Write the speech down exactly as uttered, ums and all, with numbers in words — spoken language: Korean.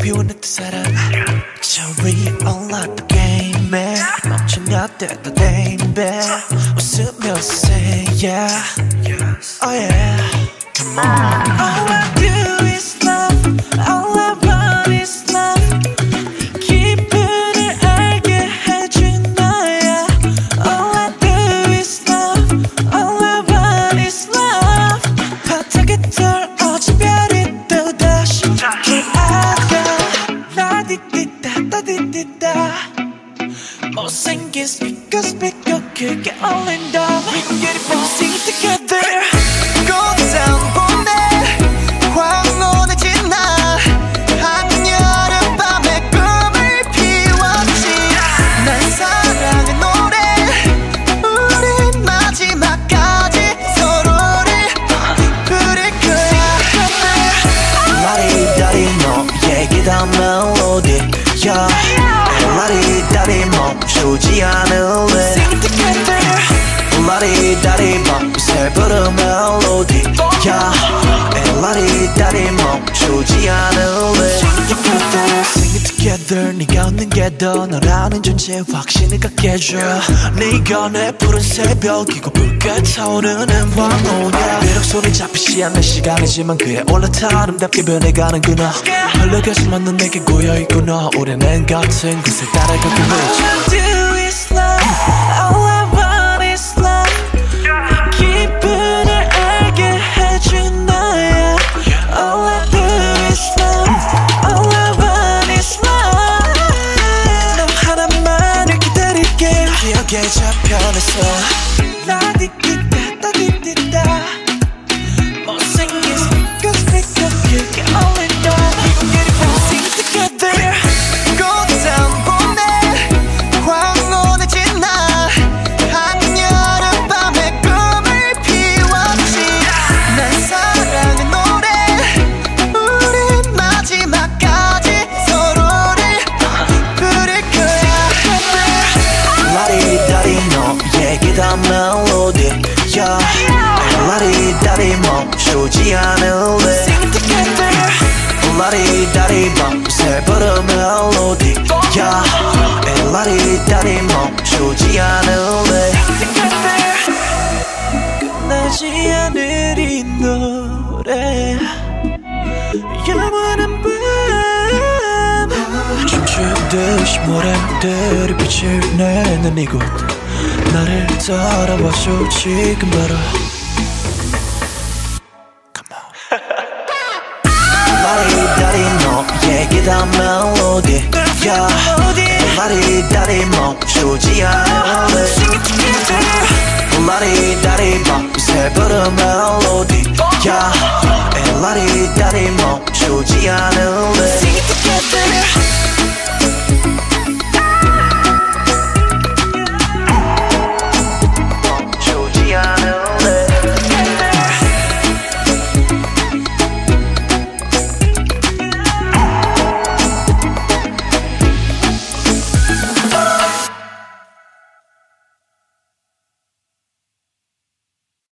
피워냈던 사람 Sorry all of the game 멈추냐 때도 땡배 웃으며 say yeah Oh yeah Come on All I do is love All I want is love 기분을 알게 해준 너야 All I do is love All I want is love 바닥에 떨어진 별이 또다시 돌아가 라디디다 따디디다 못생긴 스피커 스피커 크게 울린다 We can get it all sing together 꽃다운 봄에 황혼해진 날 하얀 여름밤에 꿈을 피웠지 난 사랑의 노래 우린 마지막까지 서로를 부를 거야 라리다리 너에게 단 멜로디야 라리다리 멈추지 않을래 Sing together 라리다리 밤새 부른 멜로디야 라리다리 멈추지 않을래 Sing it together 네가 웃는 게 더 너라는 존재의 확신을 갖게 해줘 네가 내 푸른 새벽이고 붉게 타오르는 황혼이야 비록 손이 잡히지 않는 시간이지만 그에 올라타 아름답게 변해가는구나 흘러가지만 넌 내게 고여있구나 우리는 같은 곳을 따라가고 있지 All I do is love All I want is love 기분을 알게 해준 너야 All I do is love All I want is love 너 하나만을 기다릴게 기억에 잡혀냈어 라디디다 따디디다 못생긴 스피커 스피커 크게 울린다 We gon' get it all sing together 꽃다운 봄에 황혼해진 날 하얀 여름밤에 꿈을 피웠지 난 사랑의 노래 우린 마지막까지 서로를 부를 거야 라리다리 너에게 단 멜로디야 라리다리 멈추지 않을래 Sing together 라리다리 밤새 부른 멜로디야 라리다리 멈추지 않을래 끝나지 않을 이 노래 영원한 밤 춤추듯이 모래들이 빛을 내는 이곳 나를 따라와줘 지금 바로 라리다리 너에게 단 멜로디야 라리다리 멈추지 않을래 라리다리 밤새 부른 멜로디야 라리다리 멈추지 않을래